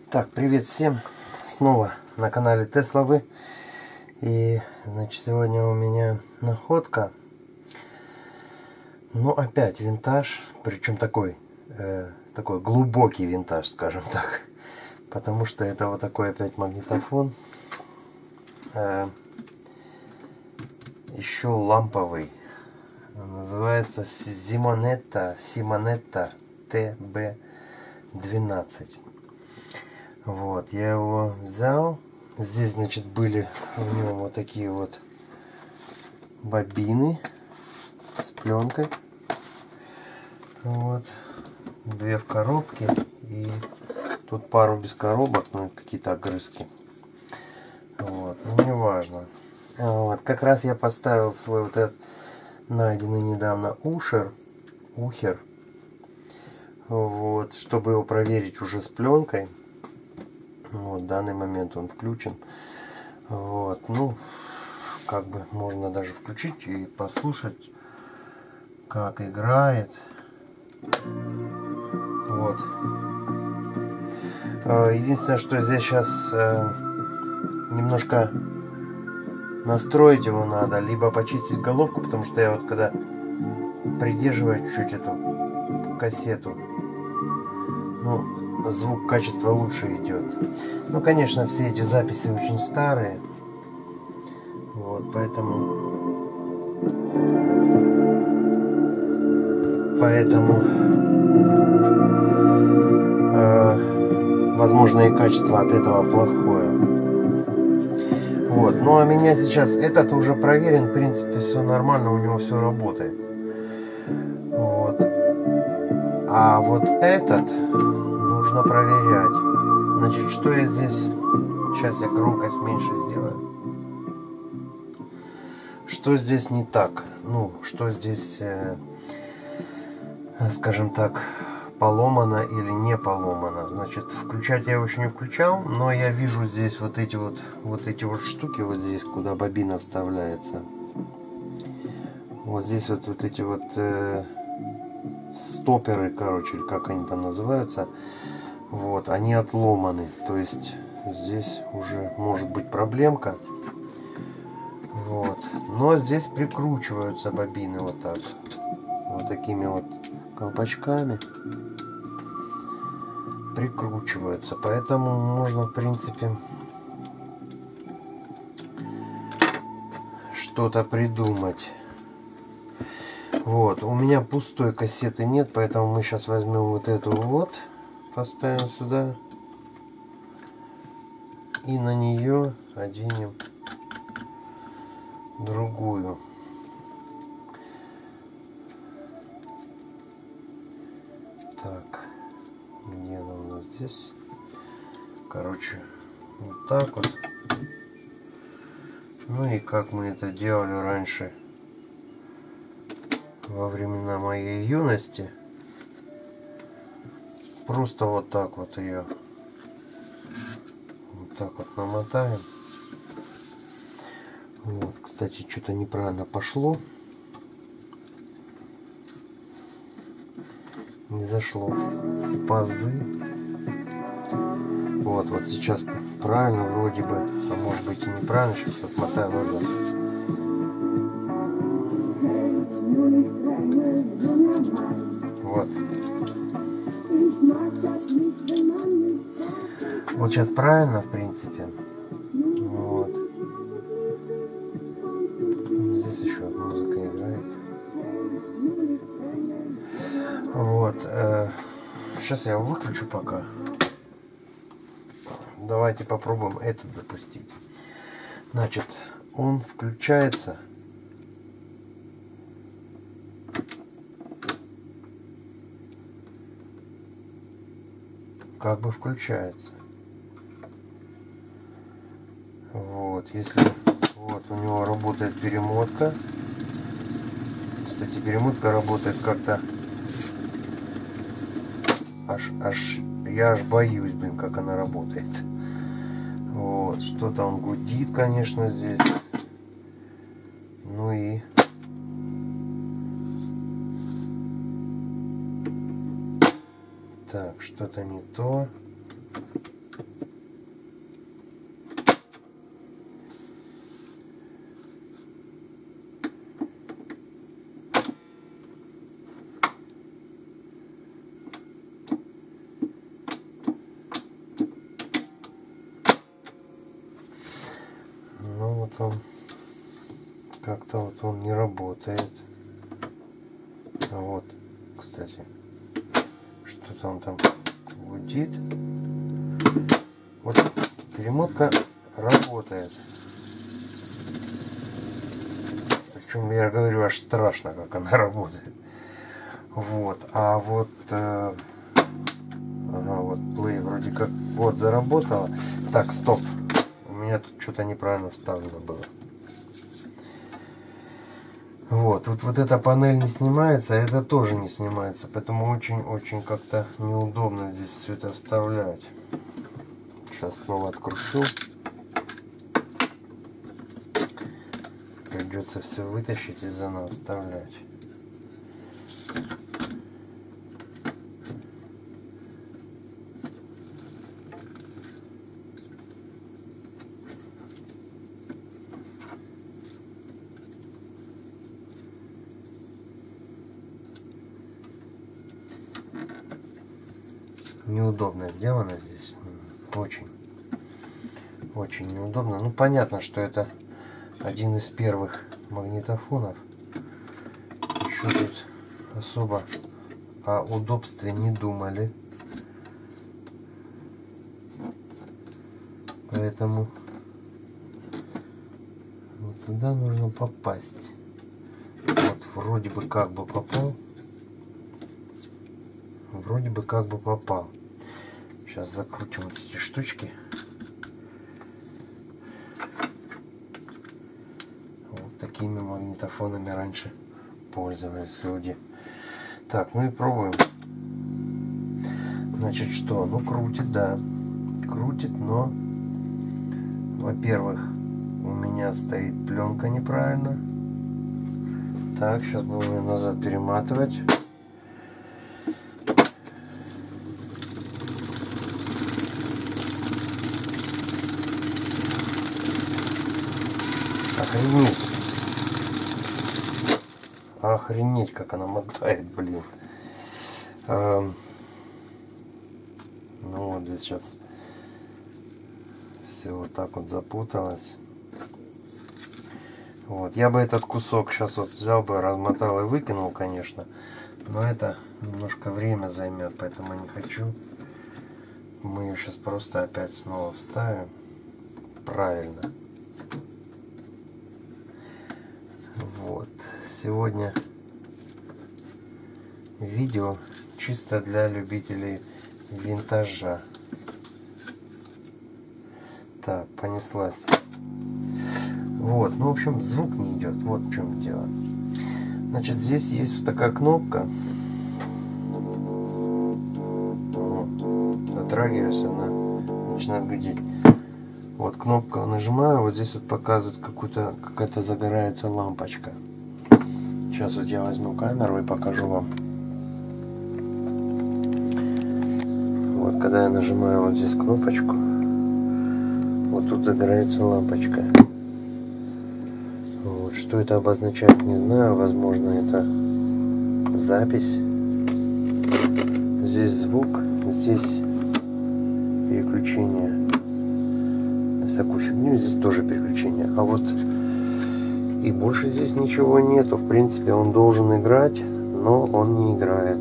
Так, привет всем! Снова на канале Тесловы. И, значит, сегодня у меня находка. Ну, опять винтаж. Причем такой глубокий винтаж, скажем так. Потому что это вот такой опять магнитофон. Еще ламповый. Называется Simonetta TB12. Вот, я его взял. Здесь, значит, были в нем вот такие вот бобины с пленкой. Вот, две в коробке и тут пару без коробок, ну какие-то огрызки. Вот, ну не важно. Вот, как раз я поставил свой вот этот найденный недавно ухер, вот, чтобы его проверить уже с пленкой. Вот, в данный момент он включен. Вот, ну, как бы можно даже включить и послушать, как играет. Вот. Единственное, что здесь сейчас немножко настроить его надо, либо почистить головку, потому что я вот когда придерживаю чуть-чуть эту кассету, ну, звук, качество лучше идет. Ну, конечно, все эти записи очень старые. Вот, поэтому возможно, и качество от этого плохое. Вот, ну а меня сейчас этот уже проверен, в принципе, все нормально, у него все работает. Вот. А вот этот нужно проверять. Значит, что я здесь... Сейчас я громкость меньше сделаю. Что здесь не так? Ну, что здесь, скажем так, поломано или не поломано. Значит, включать я его еще не включал, но я вижу здесь вот эти вот штуки, вот здесь, куда бобина вставляется. Вот здесь вот эти вот стоперы, короче, как они там называются. Вот, они отломаны. То есть здесь уже может быть проблемка. Вот. Но здесь прикручиваются бобины вот так. Вот такими вот колпачками. Прикручиваются. Поэтому можно, в принципе, что-то придумать. Вот. У меня пустой кассеты нет, поэтому мы сейчас возьмем вот эту вот. Поставим сюда. И на нее оденем другую. Так, где она у нас здесь? Короче, вот так вот. Ну и как мы это делали раньше, во времена моей юности. Просто вот так вот ее, вот так вот намотаем. Вот, кстати, что-то неправильно пошло. Не зашло в пазы. Вот сейчас правильно вроде бы, а может быть и неправильно. Сейчас отмотаю назад. Вот. Вот сейчас правильно, в принципе. Вот. Здесь еще музыка играет. Вот. Сейчас я его выключу пока. Давайте попробуем этот запустить. Значит, он включается. Как бы включается. Вот, если вот у него работает перемотка. Кстати, перемотка работает как-то я аж боюсь, блин, как она работает. Вот, что-то он гудит, конечно, здесь. Ну и так, что-то не то. он как-то вот он не работает. А вот, кстати, что-то он там гудит. Вот перемотка работает. Причем я говорю, аж страшно, как она работает. Вот, а вот ага, вот play вроде как вот заработала. Так, стоп, у меня тут что-то неправильно вставлено было. Вот эта панель не снимается, а это тоже не снимается, поэтому очень как-то неудобно здесь все это вставлять. Сейчас снова откручу. Придется все вытащить и заново вставлять. Неудобно сделано здесь, очень неудобно. Ну понятно, что это один из первых магнитофонов. Еще тут особо о удобстве не думали, поэтому вот сюда нужно попасть. Вот вроде бы как бы попал. Вроде бы как бы попал. Сейчас закрутим вот эти штучки. Вот такими магнитофонами раньше пользовались люди. Так, ну и пробуем. Значит, что? Ну, крутит, да. Крутит, но, во-первых, у меня стоит пленка неправильно. Так, сейчас будем ее назад перематывать. Охренеть, как она мотает, блин. Ну вот здесь сейчас все вот так вот запуталось. Вот, я бы этот кусок сейчас вот взял бы, размотал и выкинул, конечно. Но это немножко время займет, поэтому не хочу. Мы ее сейчас просто опять снова вставим. Правильно. Вот. Сегодня видео чисто для любителей винтажа. Так, понеслась. Вот, ну в общем звук не идет. Вот в чем дело. Значит, здесь есть вот такая кнопка. Дотрагиваюсь, она начинает гудеть. Вот кнопка нажимаю, вот здесь вот показывает какая-то загорается лампочка. Сейчас вот я возьму камеру и покажу вам. Вот когда я нажимаю вот здесь кнопочку, вот тут загорается лампочка. Вот, что это обозначает, не знаю, возможно это запись. Здесь звук, здесь переключение. Всякую фигню, здесь тоже переключение. А вот и больше здесь ничего нету. В принципе, он должен играть, но он не играет.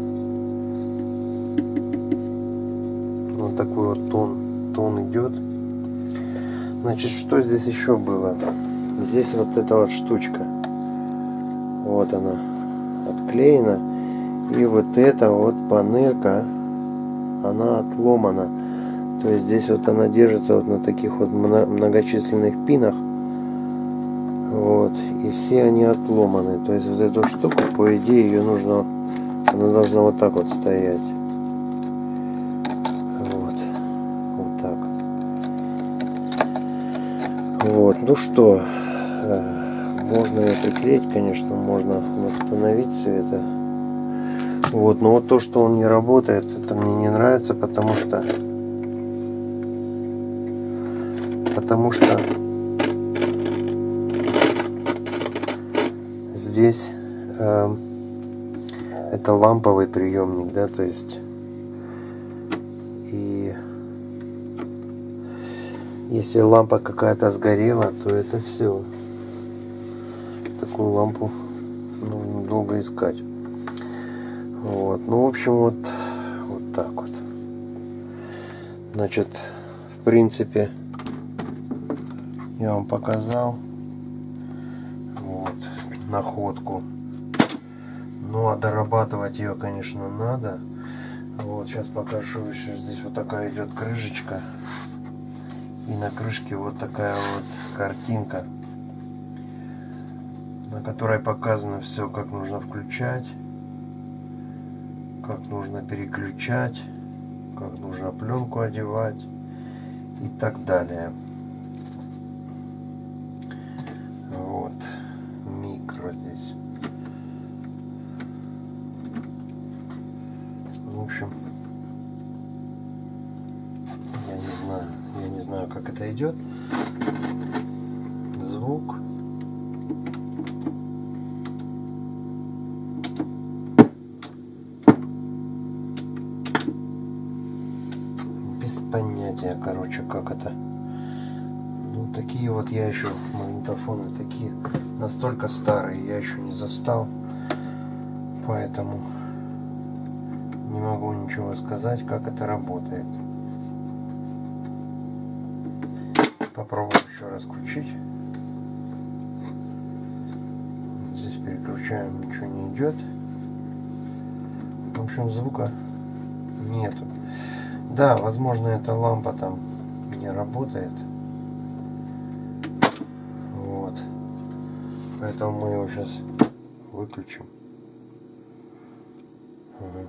Вот такой вот тон идет. Значит, что здесь еще было? Здесь вот эта вот штучка. Вот она отклеена. И вот эта вот панелька, она отломана. То есть здесь вот она держится вот на таких вот многочисленных пинах. Вот. И все они отломаны. То есть вот эту штуку, по идее, ее нужно, она должна вот так вот стоять. Вот. Вот так. Вот. Ну что, можно ее приклеить, конечно, можно восстановить все это. Вот. Но вот то, что он не работает, это мне не нравится, потому что здесь это ламповый приемник, да, то есть и Если лампа какая-то сгорела, то это все. Такую лампу нужно долго искать. Вот. Ну, в общем, вот так вот. Значит, в принципе, я вам показал вот находку. Ну, а дорабатывать ее, конечно, надо. Вот, сейчас покажу еще. Здесь вот такая идет крышечка. И на крышке вот такая вот картинка, на которой показано все, как нужно включать, как нужно переключать, как нужно пленку одевать и так далее. Вот микро здесь. В общем, я не знаю, как это идет. Звук. Без понятия, короче, как это. Ну, такие вот я еще магнитофоны такие настолько старые, я еще не застал. Поэтому не могу ничего сказать, как это работает. Попробую еще раз включить. Здесь переключаем, ничего не идет. В общем, звука нету. Да, возможно, эта лампа там не работает. Вот. Поэтому мы его сейчас выключим. Ага.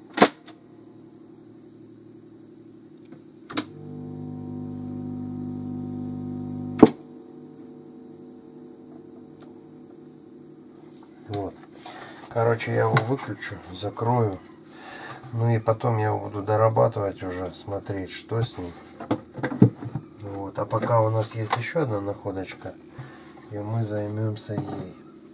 Вот. Короче, я его выключу, закрою. Ну и потом я его буду дорабатывать уже, смотреть, что с ним. Вот. А пока у нас есть еще одна находочка, и мы займемся ей.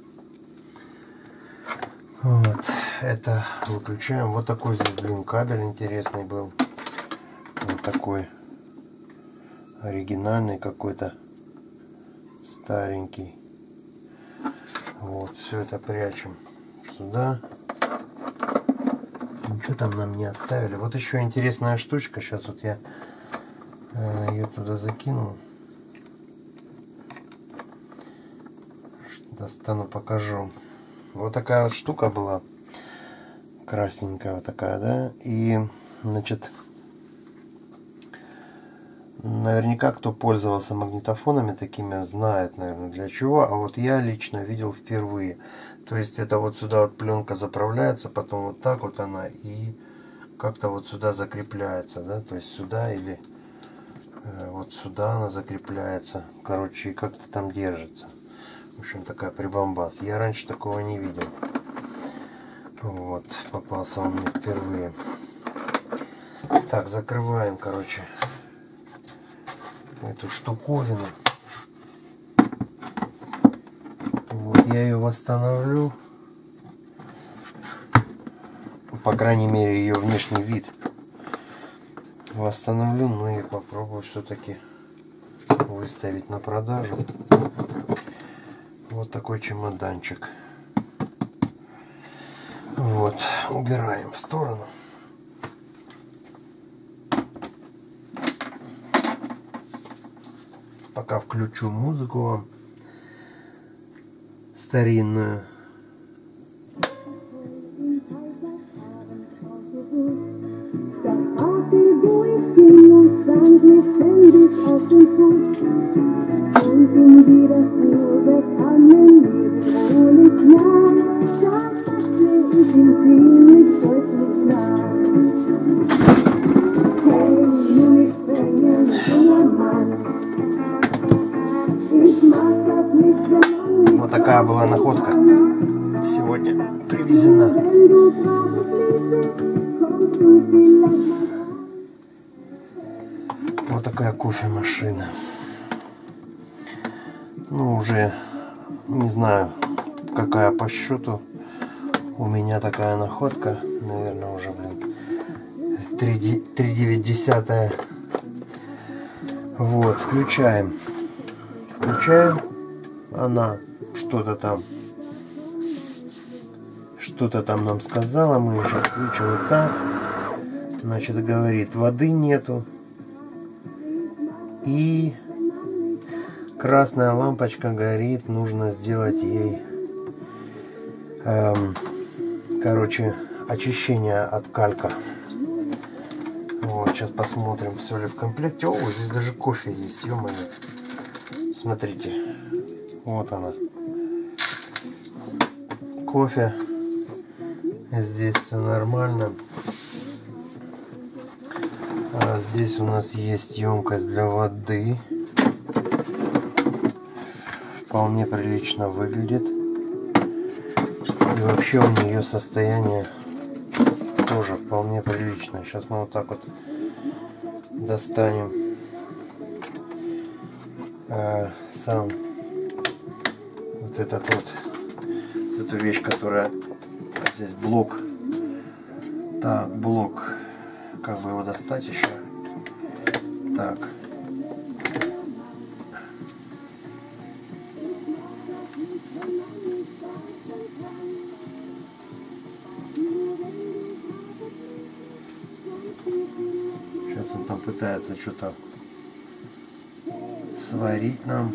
Вот. Это выключаем. Вот такой здесь, блин, кабель интересный был. Вот такой оригинальный какой-то, старенький. Вот, все это прячем сюда. Ничего там нам не оставили. Вот еще интересная штучка. Сейчас вот я ее туда закину. Достану, покажу. Вот такая вот штука была. Красненькая вот такая, да. И, значит, наверняка, кто пользовался магнитофонами такими, знает, наверное, для чего. А вот я лично видел впервые. То есть это вот сюда вот пленка заправляется, потом вот так вот она и как-то вот сюда закрепляется, да. То есть сюда или вот сюда она закрепляется. Короче, и как-то там держится. В общем, такая прибамбас. Я раньше такого не видел. Вот, попался он мне впервые. Так, закрываем, короче, эту штуковину. Вот, я ее восстановлю. По крайней мере, ее внешний вид восстановлю. Ну и попробую все-таки выставить на продажу. Вот такой чемоданчик. Вот, убираем в сторону. Пока включу музыку вам старинную. Вот такая была находка сегодня привезена. Вот такая кофемашина. Ну, уже не знаю, какая по счету у меня такая находка. Наверное, уже, блин, 3,9 Вот, включаем. Включаем. Она что-то там нам сказала. Мы ее сейчас включим вот так. Значит, говорит, воды нету. И красная лампочка горит. Нужно сделать ей, короче, очищение от калька. Вот, сейчас посмотрим, все ли в комплекте. О, здесь даже кофе есть, ё-моё. Смотрите, вот она. Кофе. Здесь все нормально. Здесь у нас есть емкость для воды. Вполне прилично выглядит. И вообще у нее состояние тоже вполне приличное. Сейчас мы вот так вот достанем сам вот этот вот, эту вещь, которая здесь блок. Так, блок. Как бы его достать еще? Так. Сейчас он там пытается что-то сварить нам.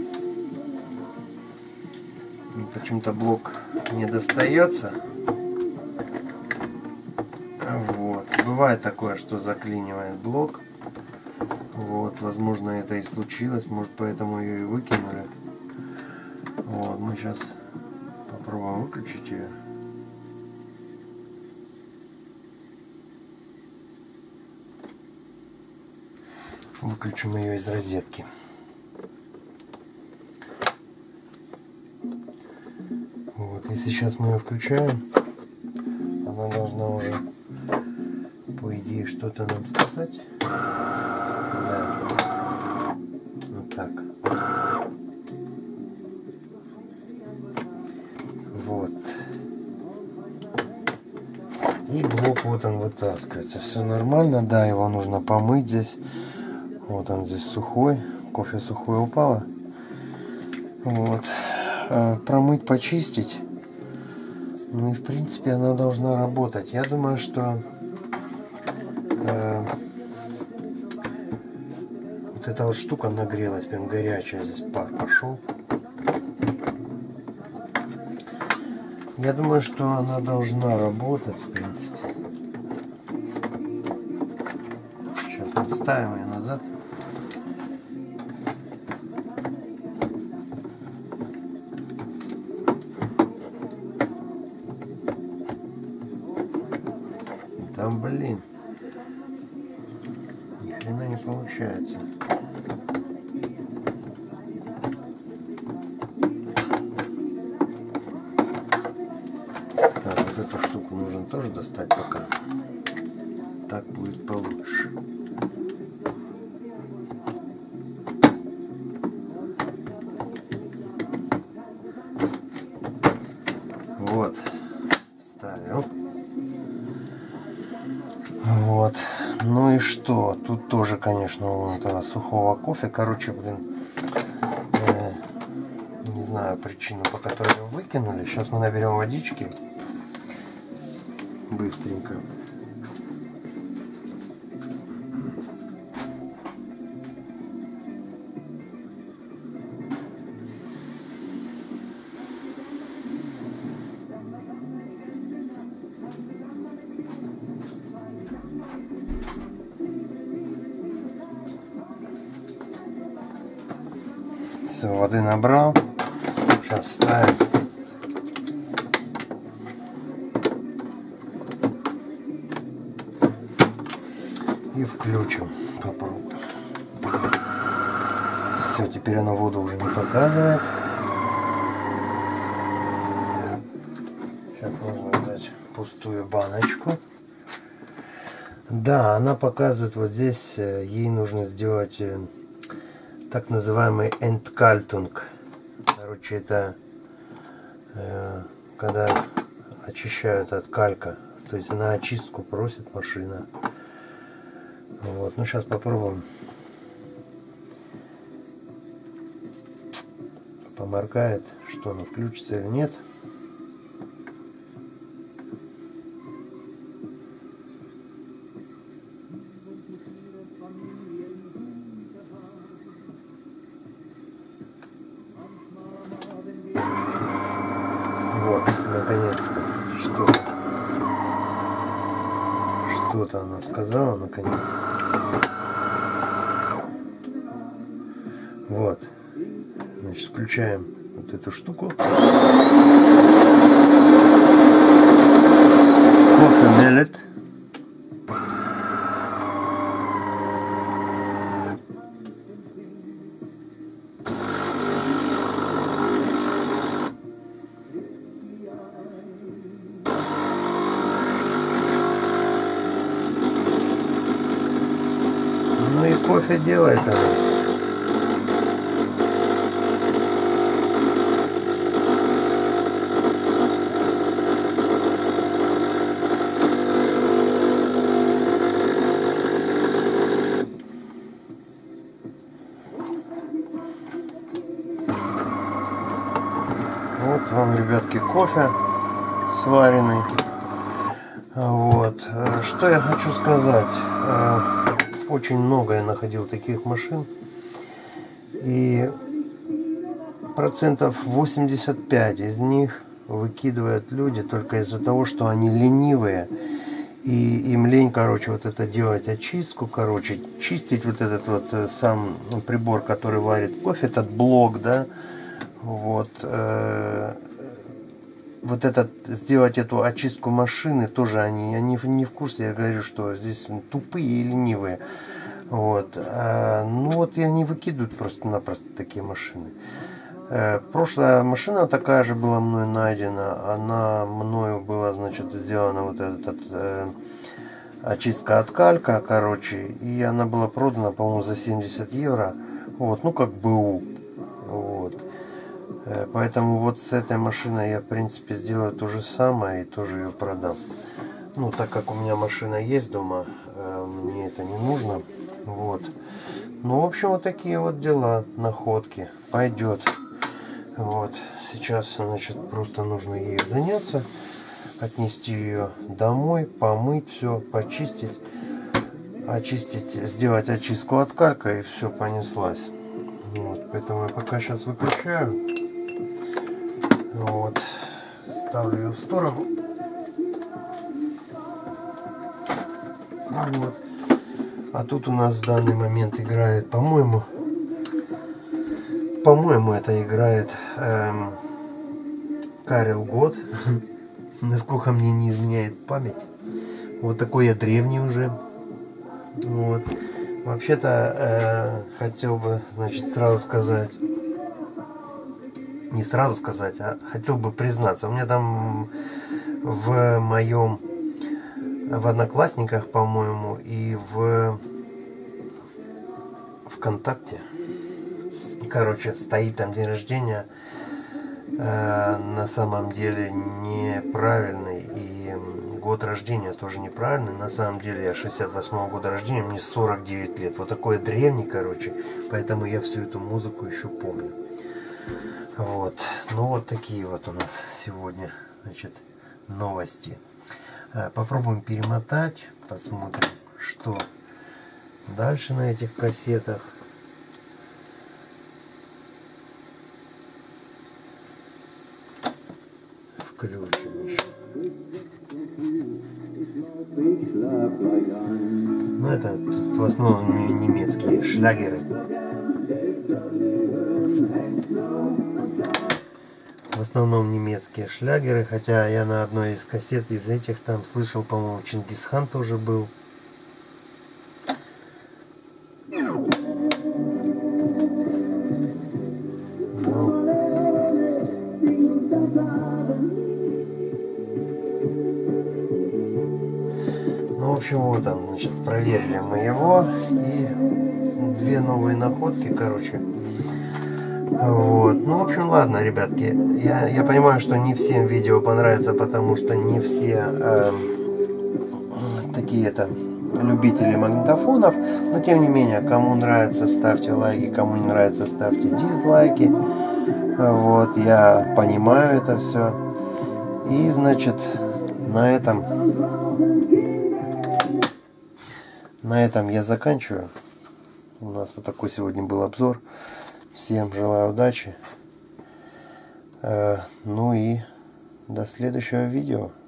Почему-то блок не достается. Вот. Бывает такое, что заклинивает блок. Вот. Возможно, это и случилось. Может, поэтому ее и выкинули. Вот. Мы сейчас попробуем выключить ее. Выключим ее из розетки. Вот. И сейчас мы ее включаем. Она должна уже, по идее, что-то нам сказать. Да. Вот так. Вот. И блок вот он вытаскивается. Все нормально. Да, его нужно помыть здесь. Вот он здесь сухой. Кофе сухой упало. Вот. Промыть, почистить. Ну и в принципе она должна работать. Я думаю, что вот эта вот штука нагрелась, прям горячая, здесь пар пошел. Я думаю, что она должна работать, в принципе. Сейчас мы вставим ее назад. Там, блин, ни хрена не получается. Так, вот эту штуку нужно тоже достать пока. Так будет получше. Вот, ставил. Вот. Ну и что? Тут тоже, конечно, вот этого сухого кофе. Короче, блин, не знаю причину, по которой его выкинули. Сейчас мы наберем водички. Быстренько. Все, воды набрал. Сейчас вставим. И включим. Попробуем. Все, теперь она воду уже не показывает. Сейчас можно взять пустую баночку. Да, она показывает вот здесь. Ей нужно сделать так называемый Entkaltung. Короче, это когда очищают от калька. То есть на очистку просит машина. Вот, ну сейчас попробуем. поморгает, что оно включится или нет. Вот, наконец-то что-то она сказала, наконец-то. Вот, значит, включаем вот эту штуку. Кофе мелет. Ну и кофе делает она. Вот вам, ребятки, кофе сваренный. Вот. Что я хочу сказать. Очень много я находил таких машин. И процентов 85 из них выкидывают люди только из-за того, что они ленивые. И им лень, короче, вот это делать очистку, короче, чистить вот этот вот сам прибор, который варит кофе, этот блок, да. Вот. Вот этот, сделать эту очистку машины, тоже они не в курсе. Я говорю, что здесь тупые и ленивые. Вот. Ну вот и они выкидывают просто-напросто такие машины. Прошлая машина такая же была мной найдена. Она мною была, значит, сделана вот этот очистка от калька, короче. И она была продана, по-моему, за 70 евро. Вот, ну как БУ. Вот. Поэтому вот с этой машиной я, в принципе, сделаю то же самое и тоже ее продам. Ну, так как у меня машина есть дома, мне это не нужно. Вот. Ну, в общем, вот такие вот дела, находки. Пойдет. Вот. Сейчас, значит, просто нужно ей заняться. Отнести ее домой, помыть все, почистить. Очистить, сделать очистку от калька, и все, понеслась. Вот. Поэтому я пока сейчас выключаю. Вот, ставлю ее в сторону. Вот. А тут у нас в данный момент играет, по-моему, это играет Карел Год. Насколько мне не изменяет память. Вот такой я древний уже. Вот. Вообще-то хотел бы, значит, сразу сказать. Не сразу сказать, а хотел бы признаться. У меня там в Одноклассниках, по-моему, и в ВКонтакте, короче, стоит там день рождения, на самом деле неправильный, и год рождения тоже неправильный. На самом деле я 68-го года рождения, мне 49 лет. Вот такой древний, короче, поэтому я всю эту музыку еще помню. Вот, ну вот такие вот у нас сегодня, значит, новости. Попробуем перемотать, посмотрим, что дальше на этих кассетах. Включим еще. Ну это тут в основном немецкие шлягеры. В основном немецкие шлягеры, хотя я на одной из кассет из этих там слышал, по-моему, Чингисхан тоже был. Ну, в общем, вот там, значит, проверили мы его, и две новые находки, короче. Вот. Ну, в общем, ладно, ребятки. Я понимаю, что не всем видео понравится, потому что не все такие-то любители магнитофонов. Но, тем не менее, кому нравится, ставьте лайки. Кому не нравится, ставьте дизлайки. Вот, я понимаю это все. И, значит, на этом я заканчиваю. У нас вот такой сегодня был обзор. Всем желаю удачи. Ну и до следующего видео.